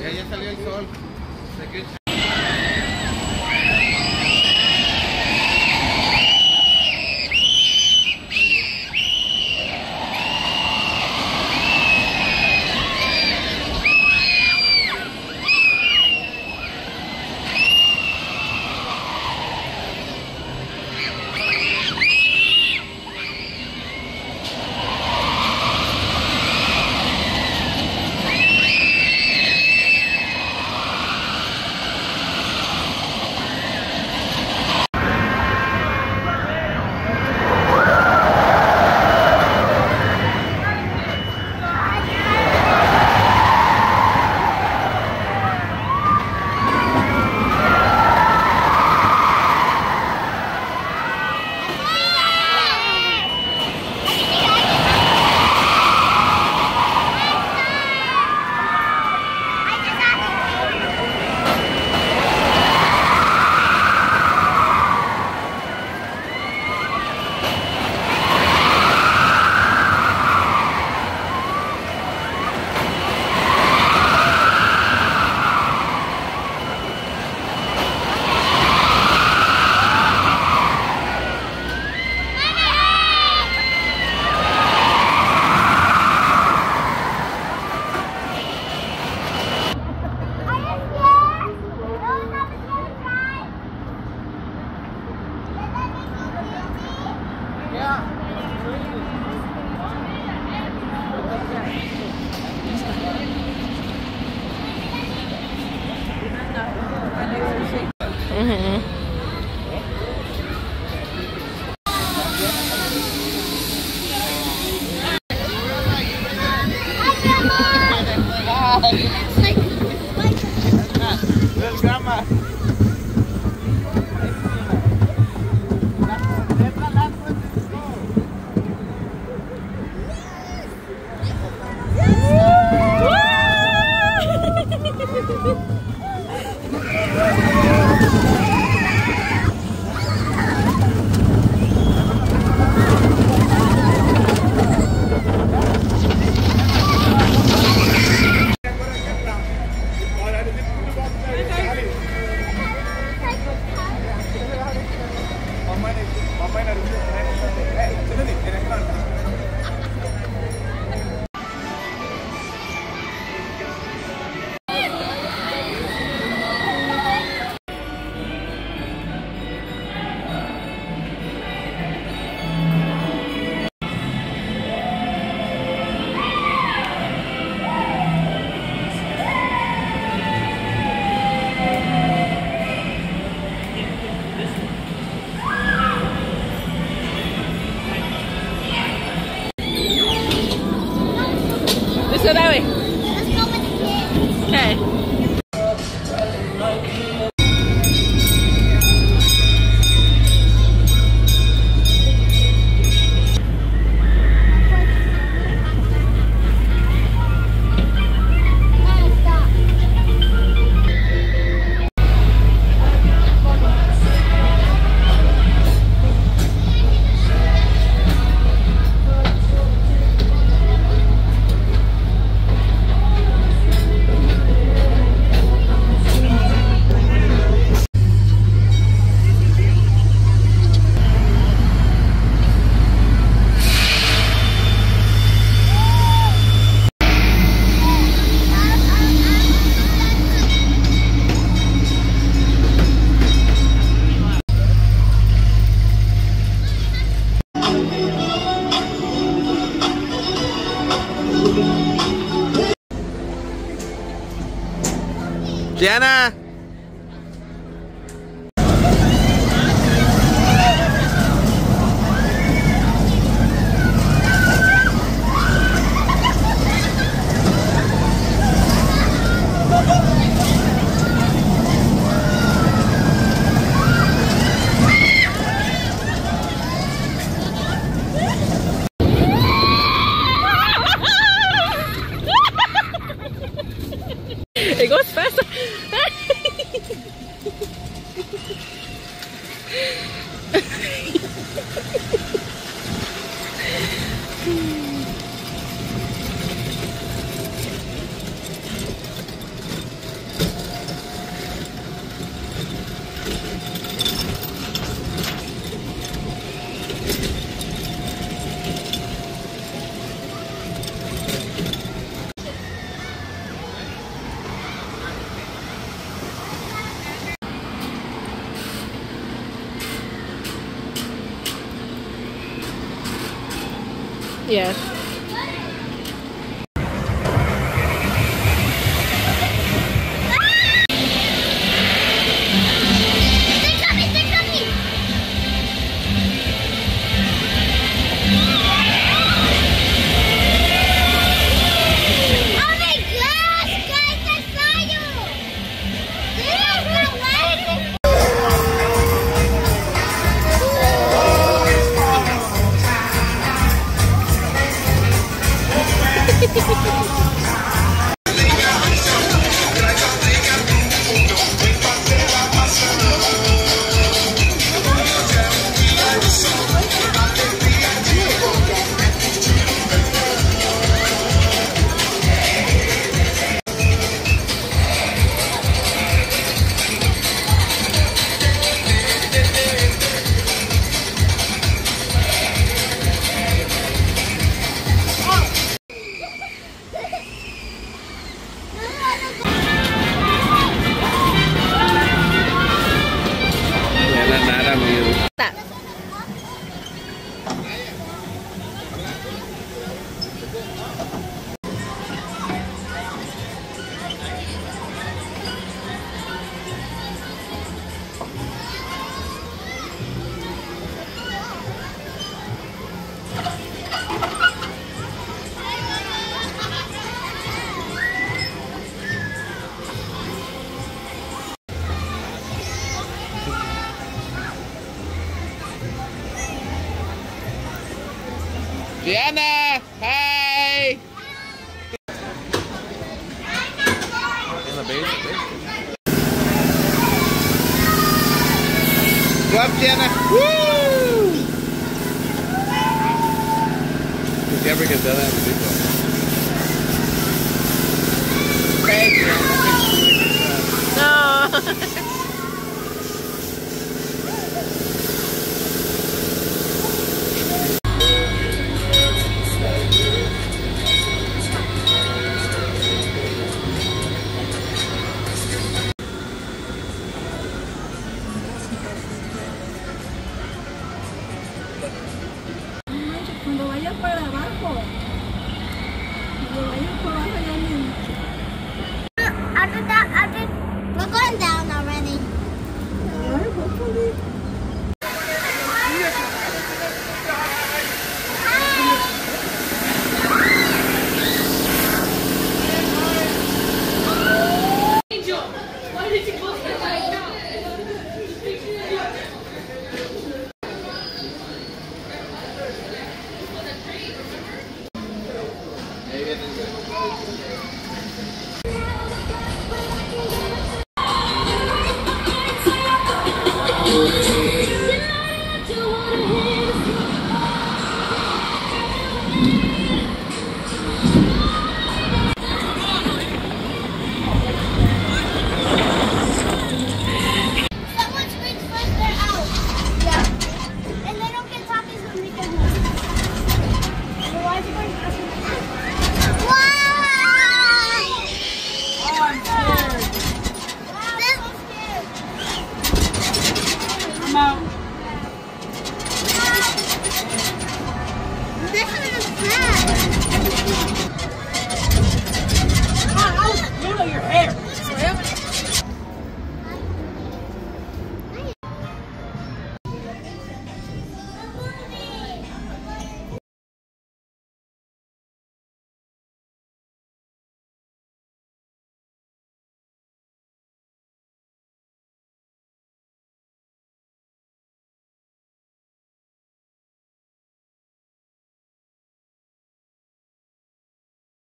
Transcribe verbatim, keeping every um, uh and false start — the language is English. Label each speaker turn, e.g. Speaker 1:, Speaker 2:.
Speaker 1: Ya, ya salió el sol.
Speaker 2: There's grandma.
Speaker 3: Let's go that way. Let's go with the kids. Okay.
Speaker 1: Gianna!
Speaker 3: It goes faster. Yes.
Speaker 1: Gianna, hey! In the basement. Go up, Gianna. Woo! Did you ever get done at the big one? Thank you.
Speaker 3: No.
Speaker 2: Cuando vayas para abajo, cuando vayas para abajo ya mismo.
Speaker 4: After that, after we're going down already.
Speaker 2: Alright, hopefully.
Speaker 3: Angel, why did you close your eyes now?
Speaker 4: Someone's rich first, they're out. Yeah. And they don't get topics when we get home. Otherwise, we're going to Wow!
Speaker 2: Oh, I'm scared.
Speaker 4: Wow, I'm so scared.
Speaker 2: I'm out.
Speaker 4: This one is bad.